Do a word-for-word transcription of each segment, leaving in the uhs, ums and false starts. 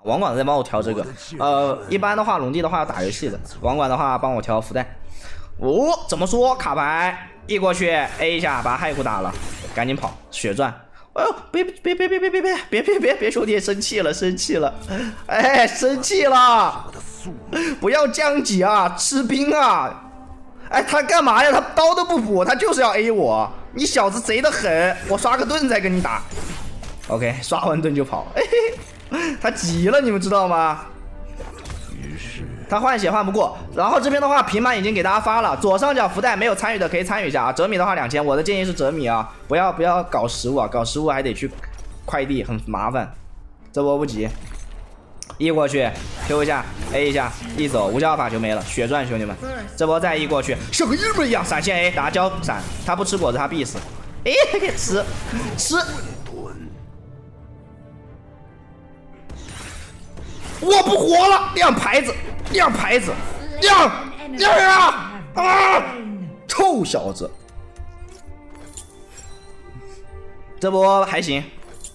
网管在帮我调这个，呃，一般的话，龙帝的话要打游戏的，网管的话帮我调福袋。哦，怎么说？卡牌一过去 A 一下，把骸骨打了，赶紧跑，血钻。哎呦，别别别别别别别别别别别，兄弟生气了，生气了，哎，生气了，不要降级啊，吃兵啊！哎，他干嘛呀？他刀都不补，他就是要 A 我，你小子贼得很，我刷个盾再跟你打。OK， 刷完盾就跑，嘿嘿，他急了，你们知道吗？他换血换不过，然后这边的话平板已经给大家发了，左上角福袋没有参与的可以参与一下啊，折米的话两千，我的建议是折米啊，不要不要搞实物啊，搞实物还得去快递，很麻烦。这波不急，一过去 Q 一下 A 一下，一走无效法就没了，血钻兄弟们，这波再一过去像个日本一样闪现 A 打交闪，他不吃果子他必死，哎，吃吃。我不活了，亮牌子，亮牌子，亮亮呀！啊！臭小子，这波还行。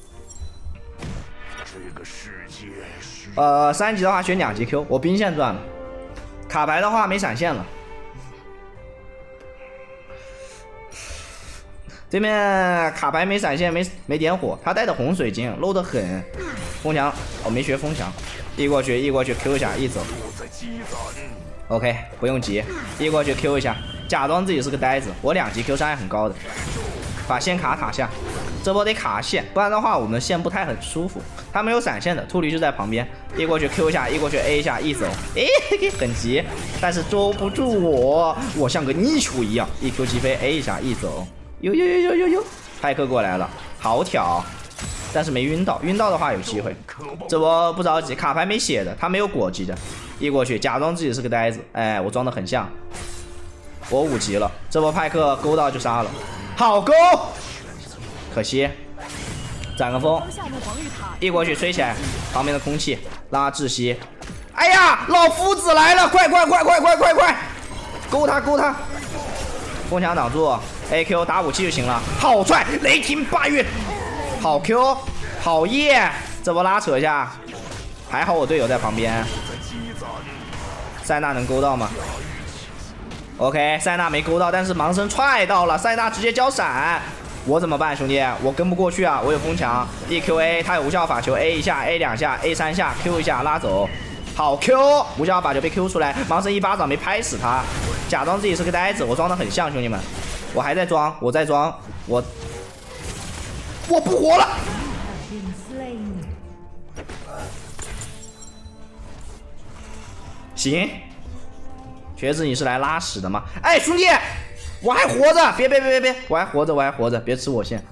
呃，三级的话选两级 Q， 我兵线赚了。卡牌的话没闪现了。这面卡牌没闪现，没没点火，他带的红水晶 low 得很。风墙，我、哦、没学风墙。一过去，一过去 Q 一下，一走。OK， 不用急，一过去 Q 一下，假装自己是个呆子。我两级 Q 伤害很高的，把线卡塔下。这波得卡线，不然的话我们线不太很舒服。他没有闪现的，秃驴就在旁边，一过去 Q 一下，一过去 A 一下，一走，哎，很急，但是捉不住我，我像个泥鳅一样，一 Q 击飞 A 一下，一走，呦呦呦呦呦呦，派克过来了，好挑。但是没晕到，晕到的话有机会。这波不着急，卡牌没血的，他没有果级的，一过去假装自己是个呆子，哎，我装的很像。我五级了，这波派克勾到就杀了，好勾，可惜，攒个风，一过去吹起来，旁边的空气拉窒息。哎呀，老夫子来了，快快快快快快快，勾他勾他，风墙挡住 ，A Q 打武器就行了，好帅，雷霆八月。好 Q， 好耶！这波拉扯一下，还好我队友在旁边。塞纳能勾到吗 ？OK， 塞纳没勾到，但是盲僧踹到了，塞纳直接交闪，我怎么办，兄弟？我跟不过去啊！我有风墙 ，E Q A， 他有无效法球 ，A 一下 ，A 两下 ，A 三下 ，Q 一下拉走，好 Q， 无效法球被 Q 出来，盲僧一巴掌没拍死他，假装自己是个呆子，我装的很像，兄弟们，我还在装，我在装，我。我不活了！行，瘸子你是来拉屎的吗？哎，兄弟，我还活着！别别别别别，我还活着，我还活着，别吃我线。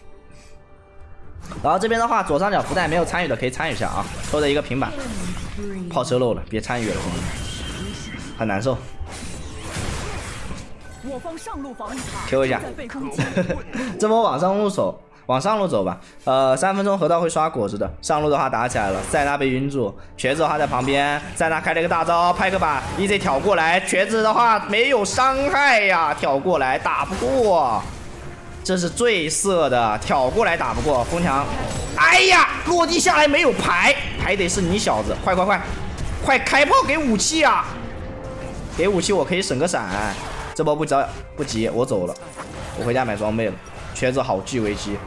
然后这边的话，左上角福袋没有参与的可以参与一下啊，抽的一个平板，炮车漏了，别参与了，兄弟，很难受。Q 一下，这波往上入手。往上路走吧，呃，三分钟河道会刷果子的。上路的话打起来了，塞纳被晕住，瘸子的话在旁边，塞纳开了一个大招，派克把 E Z 挑过来，瘸子的话没有伤害呀，挑过来打不过，这是最色的，挑过来打不过，风墙，哎呀，落地下来没有牌，还得是你小子，快快快，快开炮给武器啊，给武器我可以省个闪，这波不着不急，我走了，我回家买装备了，瘸子好巨危机。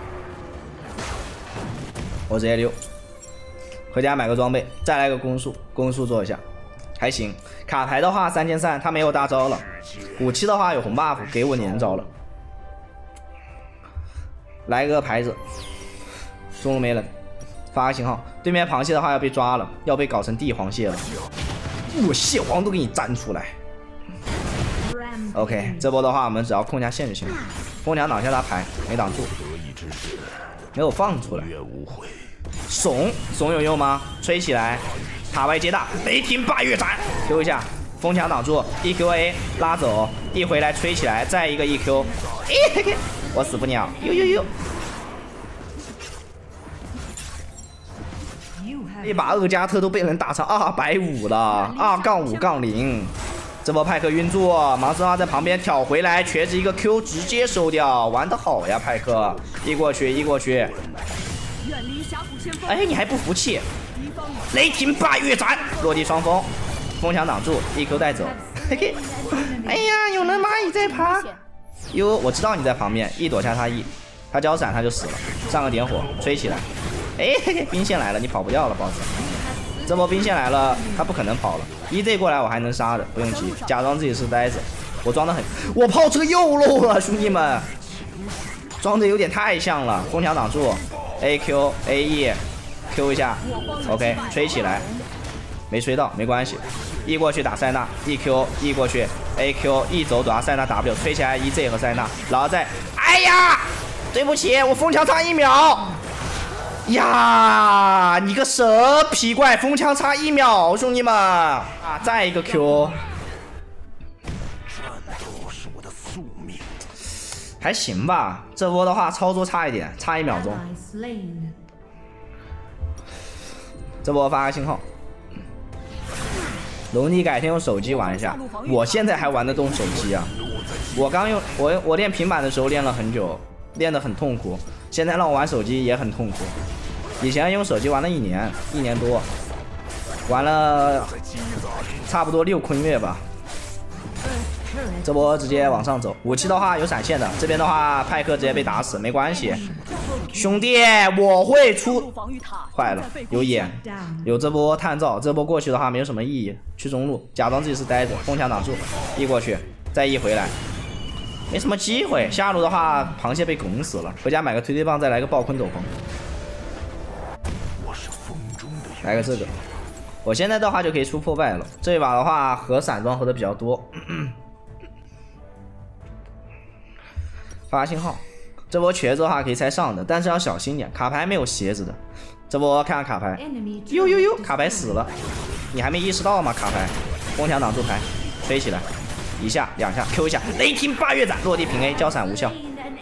我直接溜，回家买个装备，再来个攻速，攻速做一下，还行。卡牌的话三千三，他没有大招了。武器的话有红 buff， 给我连招了。来个牌子，中路没人，发个信号。对面螃蟹的话要被抓了，要被搞成地黄蟹了。我蟹黄都给你粘出来。OK， 这波的话我们只要控一下线就行了。风墙挡下他牌，没挡住。没有放出来，怂怂有用吗？吹起来，塔外接大，雷霆八月斩 ，Q 一下，风墙挡住 ，E Q A 拉走，一回来吹起来，再一个 E Q， 哎，我死不了，呦呦呦，一把二加特都被人打成二百五了，二杠五杠零。这波派克晕住，盲僧啊在旁边挑回来，瘸子一个 Q 直接收掉，玩得好呀，派克！一过去，一过去。哎，你还不服气？ 雷霆霸月斩，落地双峰，风墙挡住 ，E Q 带走。嘿嘿，哎呀，有人蚂蚁在爬。哟，我知道你在旁边，一躲下他 E， 他交闪他就死了。上个点火，吹起来。哎嘿嘿，兵线来了，你跑不掉了，boss。这波兵线来了，他不可能跑了。E Z 过来我还能杀的，不用急，假装自己是呆子。我装的很，我炮车又漏了，兄弟们，装的有点太像了。风墙挡住 ，A Q A E。Q 一下 ，OK， 吹起来，没吹到，没关系。E 过去打塞纳 ，E Q E 过去 ，A Q E 走打塞纳 W， 吹起来 E Z 和塞纳，然后再，哎呀，对不起，我风墙差一秒。呀，你个蛇皮怪，风墙差一秒，兄弟们啊，再一个 Q。还行吧，这波的话操作差一点，差一秒钟。这波发个信号，龙弟改天用手机玩一下。我现在还玩得动手机啊！我刚用我我练平板的时候练了很久，练得很痛苦。现在让我玩手机也很痛苦。以前用手机玩了一年，一年多，玩了差不多六坤月吧。这波直接往上走，武器的话有闪现的，这边的话派克直接被打死，没关系。兄弟，我会出，坏了，有眼，有这波探照，这波过去的话没有什么意义，去中路，假装自己是呆子，风墙挡住，E过去，再E回来，没什么机会。下路的话，螃蟹被拱死了，回家买个推推棒，再来个暴坤斗篷，来个这个，我现在的话就可以出破败了。这一把的话，合散装合的比较多。发信号，这波瘸子的话可以猜上的，但是要小心点，卡牌没有鞋子的。这波看看卡牌，呦呦呦，卡牌死了，你还没意识到吗？卡牌，风墙挡住牌，飞起来，一下两下 Q 一下，雷霆八月斩，落地平 A， 交闪无效。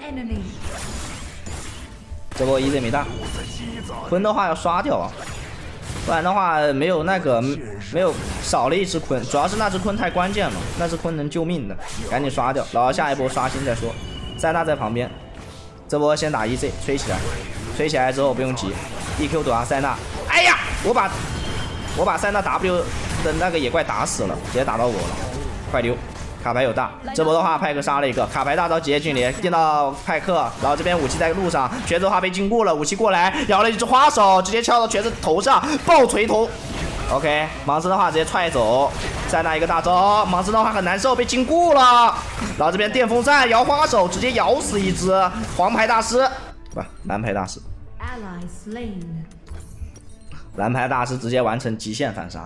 这波 E Z 没大，坤的话要刷掉啊，不然的话没有那个没有少了一只坤，主要是那只坤太关键了，那只坤能救命的，赶紧刷掉，然后下一波刷新再说。塞纳在旁边，这波先打 E Z， 吹起来，吹起来之后不用急 ，E Q 躲下塞纳。哎呀，我把我把塞纳 W 的那个野怪打死了，直接打到我了，快溜！卡牌有大，这波的话派克杀了一个，卡牌大招直接距离电到派克，然后这边武器在路上，瘸子的话被禁锢了，武器过来摇了一只花手，直接敲到瘸子头上，爆锤头。OK， 盲僧的话直接踹走，再拿一个大招，盲僧的话很难受，被禁锢了。然后这边电风扇摇花手，直接摇死一只黄牌大师，不，蓝牌大师。蓝牌大师直接完成极限反杀。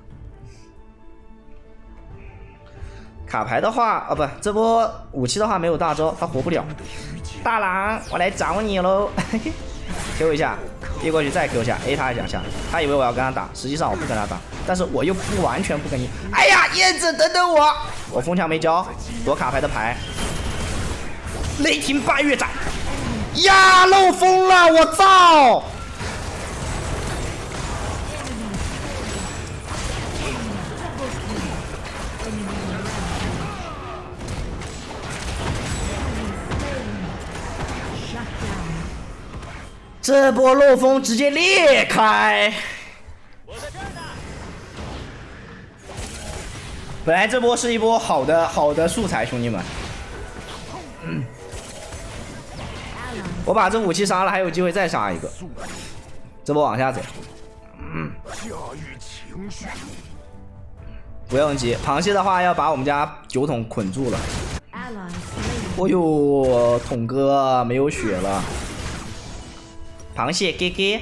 卡牌的话，哦不，这波武器的话没有大招，他活不了。大郎，我来找你喽！Q 一下。E过去再 Q 一下 ，A 他两下，他以为我要跟他打，实际上我不跟他打，但是我又不完全不跟你。哎呀，燕子等等我，我风墙没交，躲卡牌的牌，雷霆八月斩，呀，漏风了，我操！这波漏风直接裂开，本来这波是一波好的好的素材，兄弟们。嗯，我把这武器杀了，还有机会再杀一个。这波往下走，嗯，不用急，螃蟹的话要把我们家酒桶捆住了。哦呦，桶哥没有血了。螃蟹给给，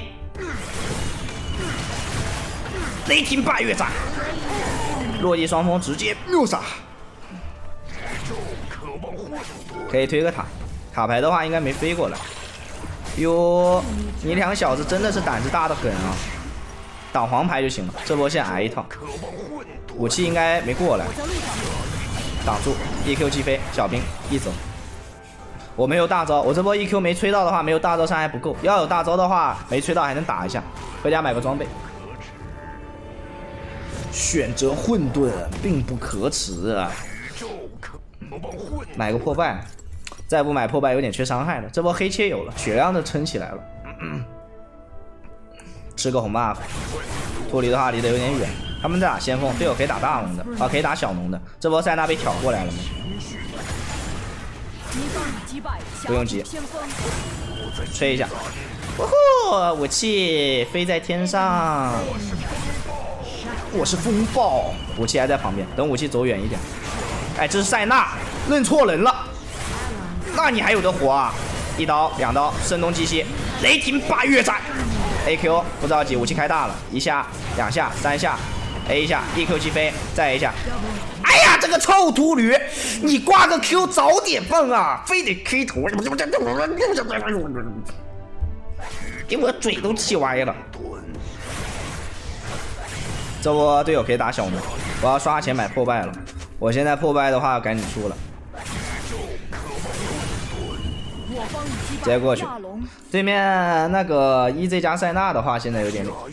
雷霆八月斩，落地双峰直接秒杀，可以推个塔，塔牌的话应该没飞过来。哟，你两小子真的是胆子大的很啊！挡黄牌就行了，这波先挨一套，武器应该没过来，挡住 E Q 击飞，小兵一走。我没有大招，我这波 E Q 没吹到的话，没有大招伤害不够。要有大招的话，没吹到还能打一下。回家买个装备。选择混沌并不可耻。买个破败，再不买破败有点缺伤害了。这波黑切有了，血量都撑起来了。嗯、吃个红 buff。 脱离的话离得有点远。他们在打先锋，队友可以打大龙的啊，可以打小龙的。这波塞纳被挑过来了吗？不用急，吹一下。哦吼！武器飞在天上，我是风暴。武器还在旁边，等武器走远一点。哎，这是塞纳，认错人了。那你还有的活啊？一刀、两刀，声东击西，雷霆八月斩。A Q 不着急，武器开大了，一下、两下、三下 ，A 一下 ，E Q 击飞，再 A 一下。哎呀，这个臭秃驴，你挂个 Q 早点放啊，非得 K 头，给我嘴都气歪了。这波队友可以打小龙，我要刷钱买破败了。我现在破败的话，赶紧出了。直接过去。对面那个 E Z 加塞纳的话，现在有点脸。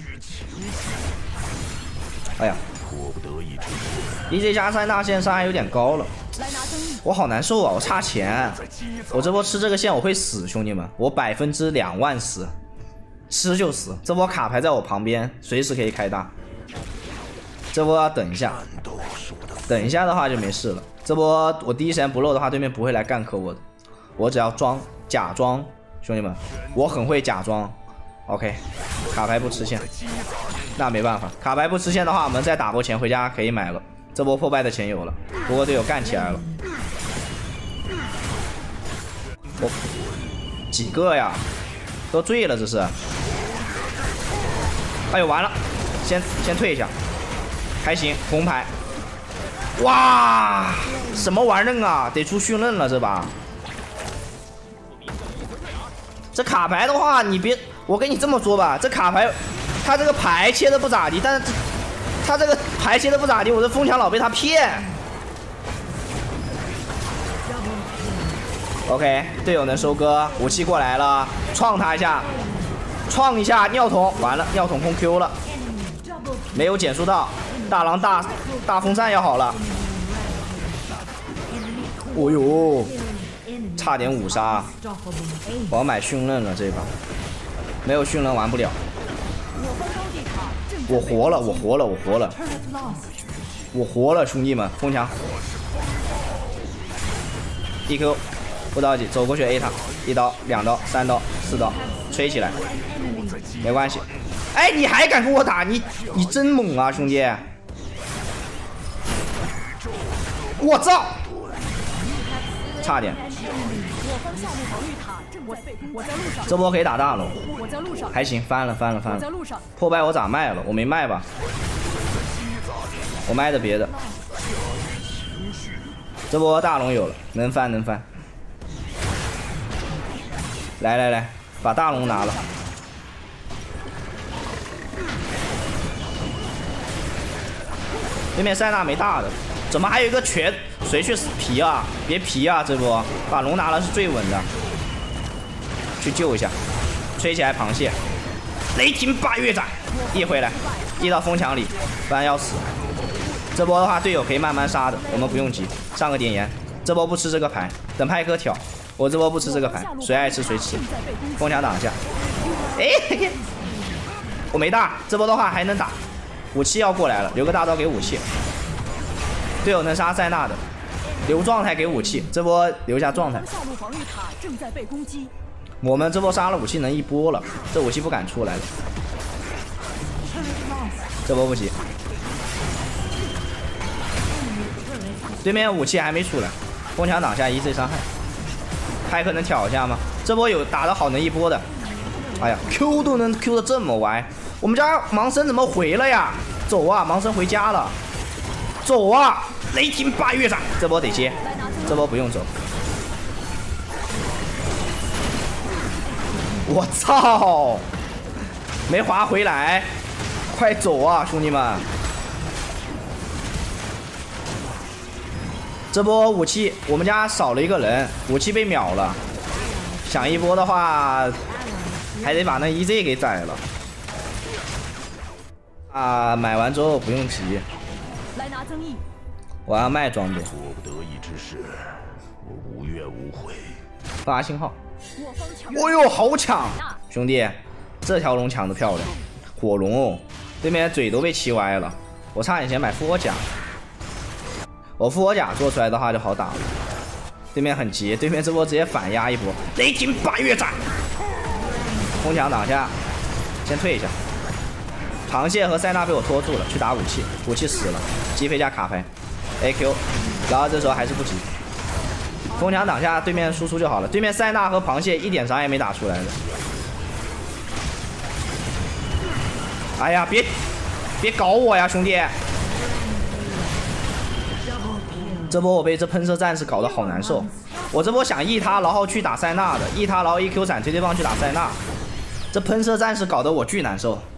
哎呀 ，E Z 加塞纳现在伤害有点高了，我好难受啊！我差钱，我这波吃这个线我会死，兄弟们，我百分之两万死，吃就死。这波卡牌在我旁边，随时可以开大。这波要等一下，等一下的话就没事了。这波我第一时间不漏的话，对面不会来干克我的。我只要装假装，兄弟们，我很会假装。OK， 卡牌不吃线，那没办法，卡牌不吃线的话，我们再打波钱回家可以买了。这波破败的钱有了，不过队友干起来了。我、哦、几个呀？都醉了这是。哎呦完了，先先退一下，还行，红牌。哇，什么玩意儿啊？得出训刃了这把。这卡牌的话，你别，我跟你这么说吧，这卡牌，他这个牌切的不咋地，但是他这个牌切的不咋地，我这风墙老被他骗。OK， 队友能收割，武器过来了，创他一下，创一下尿桶，完了，尿桶空 Q 了，没有减速到，大狼大大风扇要好了。哦呦！差点五杀，我要买训刃了这把，没有训刃玩不了。我活了，我活了，我活了，我活了，兄弟们，风墙 ，E Q 不着急，走过去 A 他，一刀、两刀、三刀、四刀，吹起来，没关系。哎，你还敢跟我打？你你真猛啊，兄弟！我操！差点。这波可以打大龙，还行，翻了翻了翻了。破败我咋卖了？我没卖吧？我卖的别的。这波大龙有了，能翻能翻。来来来，把大龙拿了。对面塞纳没大的，怎么还有一个瘸？谁去皮啊？别皮啊！这波把龙拿了是最稳的。去救一下，吹起来螃蟹，雷霆八月斩，一回来，一到风墙里，不然要死。这波的话，队友可以慢慢杀的，我们不用急，上个点盐。这波不吃这个牌，等派克挑。我这波不吃这个牌，谁爱吃谁吃。风墙挡一下，哎，我没大，这波的话还能打。武器要过来了，留个大刀给武器。队友能杀塞纳的，留状态给武器，这波留下状态。我们这波杀了武器能一波了，这武器不敢出来了。这波不急，对面武器还没出来，风墙挡下 E Z 伤害，还可能挑一下吗？这波有打得好能一波的，哎呀 ，Q 都能 Q 的这么歪，我们家盲僧怎么回了呀？走啊，盲僧回家了，走啊！雷霆八月斩，这波得接，这波不用走。我操！没滑回来，快走啊，兄弟们！这波武器我们家少了一个人，武器被秒了。想一波的话，还得把那 E Z 给宰了。啊，买完之后不用急。来拿增益。我要卖装备。迫不得已之事，我无怨无悔。发信号。哦呦，好抢！兄弟，这条龙抢的漂亮，火龙哦。 对面嘴都被气歪了，我差点先买复活甲。我复活甲做出来的话就好打了。对面很急，对面这波直接反压一波，雷霆八月斩，风墙挡下，先退一下。螃蟹和塞纳被我拖住了，去打武器，武器死了，击飞加卡牌 ，A Q， 然后这时候还是不急。风墙挡下，对面输出就好了。对面塞纳和螃蟹一点伤也没打出来的。哎呀，别别搞我呀，兄弟！这波我被这喷射战士搞得好难受。我这波想 E 他，然后去打塞纳的 ，E 他，然后 E Q 闪推推棒去打塞纳。这喷射战士搞得我巨难受。